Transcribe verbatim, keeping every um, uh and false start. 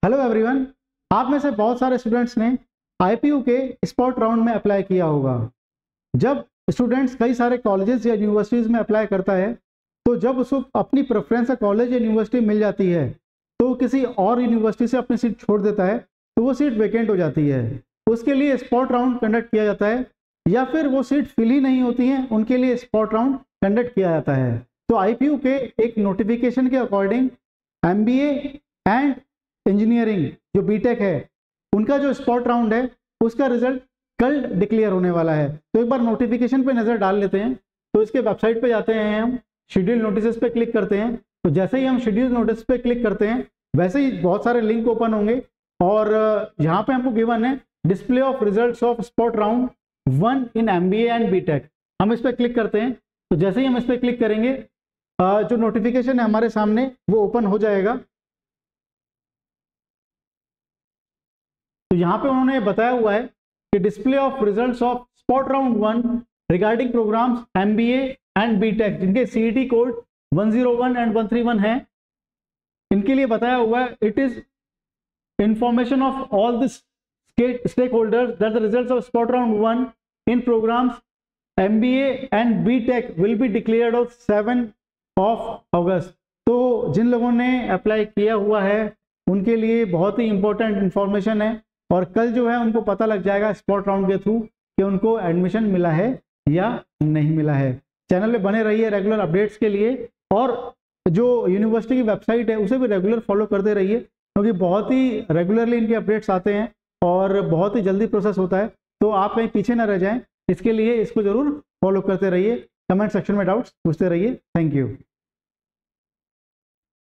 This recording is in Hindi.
हेलो एवरीवन, आप में से बहुत सारे स्टूडेंट्स ने आईपीयू के स्पॉट राउंड में अप्लाई किया होगा। जब स्टूडेंट्स कई सारे कॉलेजेस या यूनिवर्सिटीज़ में अप्लाई करता है तो जब उसको अपनी प्रेफरेंस कॉलेज या यूनिवर्सिटी मिल जाती है तो किसी और यूनिवर्सिटी से अपनी सीट छोड़ देता है तो वो सीट वैकेंट हो जाती है। उसके लिए स्पॉट राउंड कंडक्ट किया जाता है, या फिर वो सीट फिल ही नहीं होती हैं उनके लिए स्पॉट राउंड कंडक्ट किया जाता है। तो आईपीयू के एक नोटिफिकेशन के अकॉर्डिंग एमबीए एंड इंजीनियरिंग जो बीटेक है उनका जो स्पॉट राउंड है उसका रिजल्ट कल डिक्लेयर होने वाला है। तो एक बार नोटिफिकेशन पे नज़र डाल लेते हैं। तो इसके वेबसाइट पे जाते हैं, हम शेड्यूल नोटिस पे क्लिक करते हैं। तो जैसे ही हम शेड्यूल नोटिस पे क्लिक करते हैं वैसे ही बहुत सारे लिंक ओपन होंगे और यहाँ पे हमको गिवन है display of results of spot round one in MBA and BTech. हम इस पर क्लिक करते हैं। तो जैसे ही हम इस पर क्लिक करेंगे जो नोटिफिकेशन है हमारे सामने वो ओपन हो जाएगा। तो यहाँ पे उन्होंने बताया हुआ है कि display of results of spot round one regarding programmes MBA and BTech जिनके CET code one zero one and one three one है, इनके लिए बताया हुआ है it is information of all this stakeholders that the results of spot round one in programmes MBA and BTech will be declared on seven of August. तो जिन लोगों ने अप्लाई किया हुआ है उनके लिए बहुत ही इंपॉर्टेंट इंफॉर्मेशन है और कल जो है उनको पता लग जाएगा स्पॉट राउंड के थ्रू कि उनको एडमिशन मिला है या नहीं मिला है। चैनल पे बने रहिए रेगुलर अपडेट्स के लिए और जो यूनिवर्सिटी की वेबसाइट है उसे भी रेगुलर फॉलो करते रहिए क्योंकि बहुत ही रेगुलरली इनके अपडेट्स आते हैं और बहुत ही जल्दी प्रोसेस होता है। तो आप कहीं पीछे ना रह जाएं, इसके लिए इसको जरूर फॉलो करते रहिए। कमेंट सेक्शन में डाउट्स पूछते रहिए। Thank you.